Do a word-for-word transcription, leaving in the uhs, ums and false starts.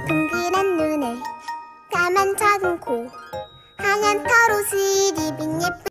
동그란 눈에 까만 작은 코 하얀 털옷을 입은 예쁜